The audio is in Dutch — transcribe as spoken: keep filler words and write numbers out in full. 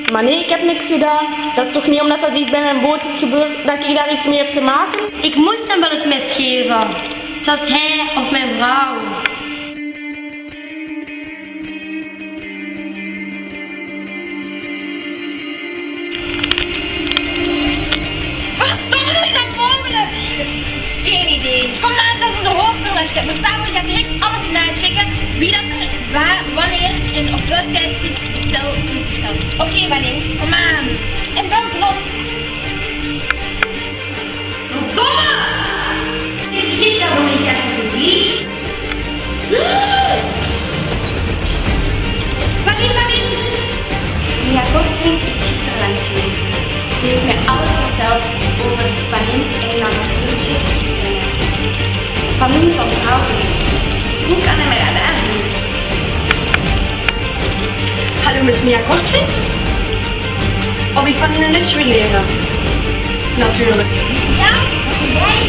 Maar nee, ik heb niks gedaan. Dat is toch niet omdat dat iets bij mijn boot is gebeurd dat ik daar iets mee heb te maken? Ik moest hem wel het mes geven. Het was hij of mijn vrouw. Verdomme, hoe is dat mogelijk? Geen idee. Kom aan, dat is de hoofdverlegger. We staan gaat direct alles in uitchecken. Wie dat er, waar, wanneer en op welk tijdstip de cel toezicht had. Oké, okay, wanneer? Kom aan. En wel vlot. Verdomme! Dit is dat voor mijn categorie. Wanneer, wanneer? Mia Kortvink is gisteren langs geweest. Ze heeft mij alles verteld over Vanine en haar natuurtje gisteren. Vanine is onthouden. Hoe kan hij mij dat aandoen? Hallo, met Mia Kortvink? Of ik Vanine een les wil leren? Natuurlijk. Ja, wat doe jij?